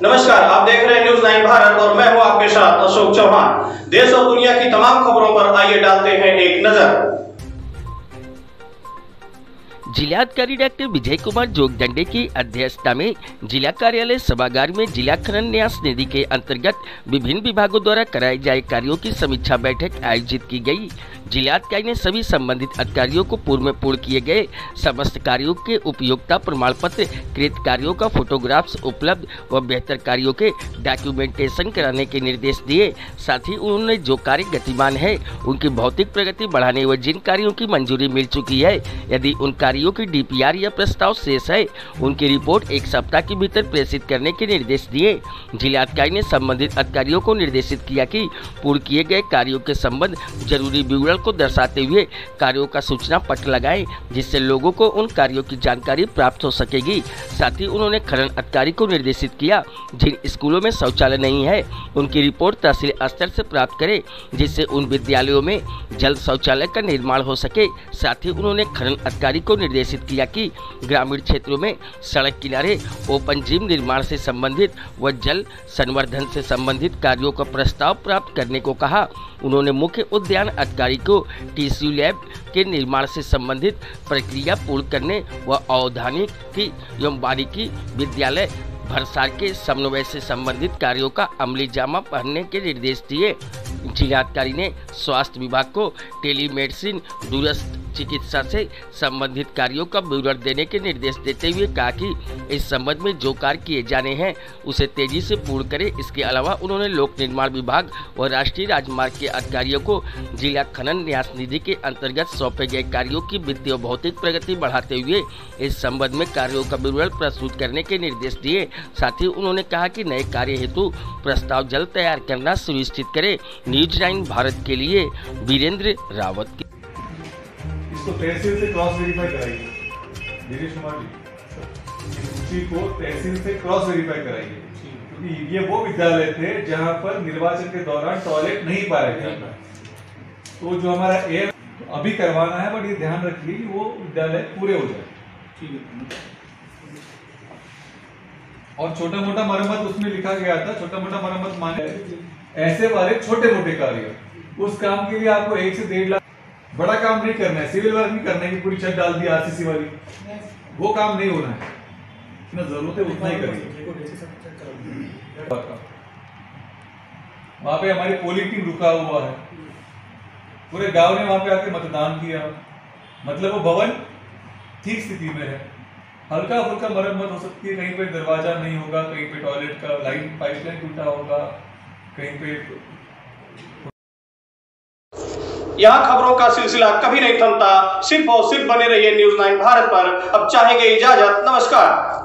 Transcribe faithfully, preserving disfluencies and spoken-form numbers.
नमस्कार, आप देख रहे हैं न्यूज़ नाइन भारत और मैं हूं आपके साथ अशोक चौहान। देश और दुनिया की तमाम खबरों पर आइए डालते हैं एक नजर। जिलाधिकारी डॉक्टर विजय कुमार जोगदंडे की अध्यक्षता में जिला कार्यालय सभागार में जिला खनन न्यास निधि के अंतर्गत विभिन्न विभागों द्वारा कराए जाए कार्यों की समीक्षा बैठक आयोजित की गई। जिलाधिकारी ने सभी संबंधित अधिकारियों को पूर्व में पूर्ण किए गए समस्त कार्यों के उपयोगिता प्रमाण पत्र, कृत कार्यों का फोटोग्राफ्स उपलब्ध व बेहतर कार्यों के डॉक्यूमेंटेशन कराने के निर्देश दिए। साथ ही उन्होंने जो कार्य गतिमान है उनकी भौतिक प्रगति बढ़ाने व जिन कार्यों की मंजूरी मिल चुकी है, यदि उन कार्यों की डीपीआर या प्रस्ताव शेष है, उनकी रिपोर्ट एक सप्ताह के भीतर प्रेषित करने के निर्देश दिए। जिलाधिकारी ने संबंधित अधिकारियों को निर्देशित किया कि पूर्ण किए गए कार्यों के संबंध जरूरी विवरण को दर्शाते हुए कार्यों का सूचना पत्र लगाएं, जिससे लोगों को उन कार्यों की जानकारी प्राप्त हो सकेगी। साथ ही उन्होंने खनन अधिकारी को निर्देशित किया जिन स्कूलों में शौचालय नहीं है उनकी रिपोर्ट तहसील स्तर से प्राप्त करें, जिससे उन विद्यालयों में जल्द शौचालय का निर्माण हो सके। साथ ही उन्होंने खनन अधिकारी को निर्देशित किया कि ग्रामीण क्षेत्रों में सड़क किनारे ओपन जिम निर्माण से संबंधित व जल संवर्धन से संबंधित कार्यों का प्रस्ताव प्राप्त करने को कहा। उन्होंने मुख्य उद्यान अधिकारी को टीसी लैब के निर्माण से संबंधित प्रक्रिया पूर्ण करने व औद्यानिकी एवं बारीकी विद्यालय भरसार के समन्वय से संबंधित कार्यों का अमली जामा पहनने के निर्देश दिए। जिलाधिकारी ने स्वास्थ्य विभाग को टेलीमेडिसिन दूरस्थ चिकित्सा से संबंधित कार्यों का विवरण देने के निर्देश देते हुए कहा कि इस संबंध में जो कार्य किए जाने हैं उसे तेजी से पूर्ण करें। इसके अलावा उन्होंने लोक निर्माण विभाग और राष्ट्रीय राजमार्ग के अधिकारियों को जिला खनन न्यास निधि के अंतर्गत सौंपे गए कार्यों की वित्तीय और भौतिक प्रगति बढ़ाते हुए इस संबंध में कार्यों का विवरण प्रस्तुत करने के निर्देश दिए। साथ ही उन्होंने कहा कि नए कार्य हेतु प्रस्ताव जल्द तैयार करना सुनिश्चित करें। न्यूज़ नाइन भारत के लिए वीरेंद्र रावत। इसको तहसील से क्रॉस वेरीफाई कराइए, दिनेश कुमार जी, उसी को तहसील से क्रॉस वेरीफाई कराइए, क्योंकि ये वो विद्यालय थे जहां पर निर्वाचन के दौरान टॉयलेट नहीं पा रहे थे। तो जो हमारा एम अभी करवाना है, बट ये ध्यान रखिए कि वो विद्यालय पूरे हो जाए। ठीक है। और छोटा मोटा मरम्मत उसमें लिखा गया था, छोटा मोटा मरम्मत माने ऐसे वाले छोटे मोटे कार्य, उस काम के लिए आपको एक से डेढ़ लाख, बड़ा काम नहीं करना है, सिविल वर्क नहीं करना है कि पूरी छत डाल दी आरसीसी वाली, वो काम नहीं होना है। इतना जरूरत है उतना ही करिए। वहां पे हमारी पोलिंग टीम रुका हुआ है, पूरे गांव ने वहां पे आके मतदान किया, मतलब वो भवन ठीक स्थिति में है। हल्का फुल्का मरम्मत हो सकती है, कहीं पे दरवाजा नहीं होगा, कहीं पे टॉयलेट का लाइन पाइपलाइन टूटा होगा, कहीं पे। यहाँ खबरों का सिलसिला कभी नहीं थमता, सिर्फ और सिर्फ बने रहिए न्यूज़ नाइन भारत पर। अब चाहेंगे इजाजत, नमस्कार।